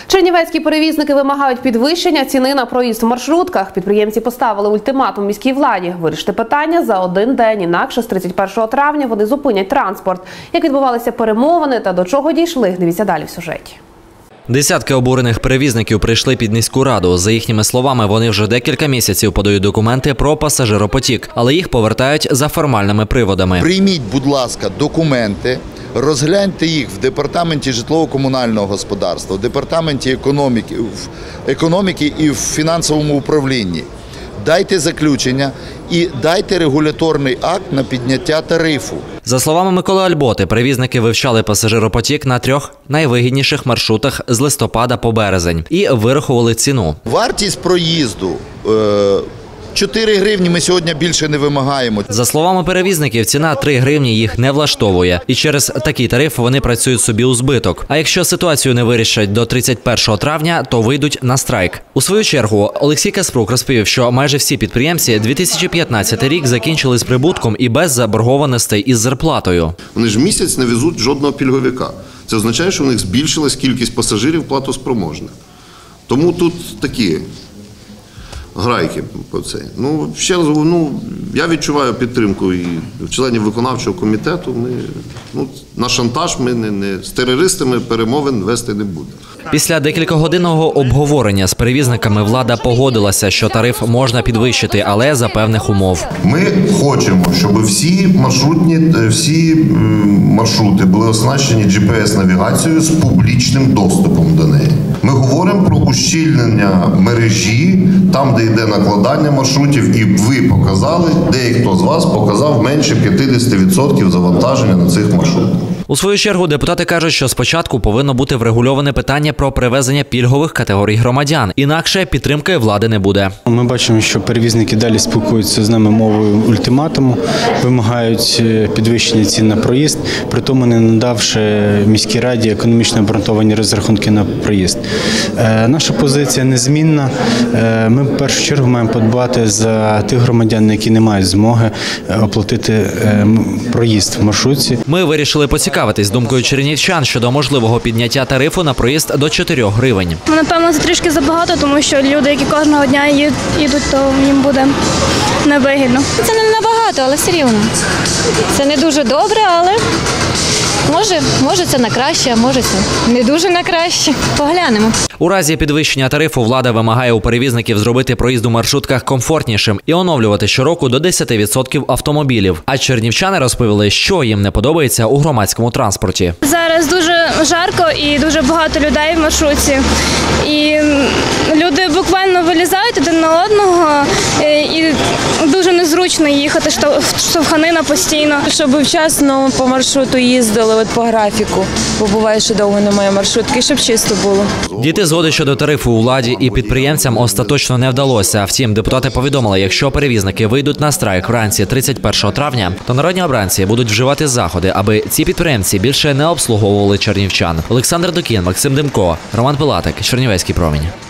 Чернівецькі перевізники вимагають підвищення ціни на проїзд в маршрутках. Підприємці поставили ультиматум міській владі вирішити питання за один день, інакше з 31 травня вони зупинять транспорт. Як відбувалися перемовини та до чого дійшли, дивіться далі в сюжеті. Десятки обурених перевізників прийшли під міську раду. За їхніми словами, вони вже декілька місяців подають документи про пасажиропотік, але їх повертають за формальними приводами. Прийміть, будь ласка, документи, розгляньте їх в департаменті житлово-комунального господарства, в департаменті економіки і в фінансовому управлінні. Дайте заключення і дайте регуляторний акт на підняття тарифу. За словами Миколи Альботи, перевізники вивчали пасажиропотік на 3 найвигідніших маршрутах з листопада по березень і вирахували ціну. Вартість проїзду 4 гривні ми сьогодні більше не вимагаємо. За словами перевізників, ціна 3 гривні їх не влаштовує. І через такий тариф вони працюють собі у збиток. А якщо ситуацію не вирішать до 31 травня, то вийдуть на страйк. У свою чергу, Олексій Каспрук розповів, що майже всі підприємці 2015 рік закінчили з прибутком і без заборгованостей із зарплатою. Вони ж місяць не везуть жодного пільговика. Це означає, що в них збільшилась кількість пасажирів платоспроможних. Тому тут такі грайки по цей. Ще раз, я відчуваю підтримку і членів виконавчого комітету. На шантаж ми з терористами перемовин вести не будемо. Після декількогодинного обговорення з перевізниками влада погодилася, що тариф можна підвищити, але за певних умов. Ми хочемо, щоб всі маршрути були оснащені GPS-навігацією з публічним доступом до неї. Ми говоримо про ущільнення мережі, там, де йде накладання маршрутів, і ви показали, деякі з вас показав менше 50% завантаження на цих маршрутах. У свою чергу депутати кажуть, що спочатку повинно бути врегульоване питання про привезення пільгових категорій громадян. Інакше підтримки влади не буде. Ми бачимо, що перевізники далі спілкуються з нами мовою ультиматуму, вимагають підвищення цін на проїзд, при тому не надавши міській раді економічно обґрунтовані розрахунки на проїзд. Наша позиція незмінна. Ми в першу чергу маємо подбати за тих громадян, які не мають змоги оплатити проїзд в маршрутці. Ми вирішили поцікавитись думкою чернівчан щодо можливого підняття тарифу на проїзд до 4 гривень. Напевно, це трішки забагато, тому що люди, які кожного дня їдуть, то їм буде невигідно. Це не набагато, але все рівно. Це не дуже добре, але може це на краще, а може це не дуже на краще. Поглянемо. У разі підвищення тарифу влада вимагає у перевізників зробити проїзд у маршрутках комфортнішим і оновлювати щороку до 10% автомобілів. А чернівчани розповіли, що їм не подобається у громадському транспорті. Зараз дуже жарко і дуже багато людей в маршрутці. І люди буквально вилізають один на одного, і дуже незручно їхати, штовханина постійно. Щоб вчасно по маршруту їздили, по графіку, бо буває, що довго немає маршрутки, щоб чисто було. Дійти згоди щодо тарифу у владі і підприємцям остаточно не вдалося. Втім, депутати повідомили, якщо перевізники вийдуть на страйк вранці 31 травня, то народні обранці будуть вживати заходи, аби ці підприємці більше не обслуговували чернівчан. Олександр Докін, Максим Демко, Роман Пилатик, Чернівецький промінь.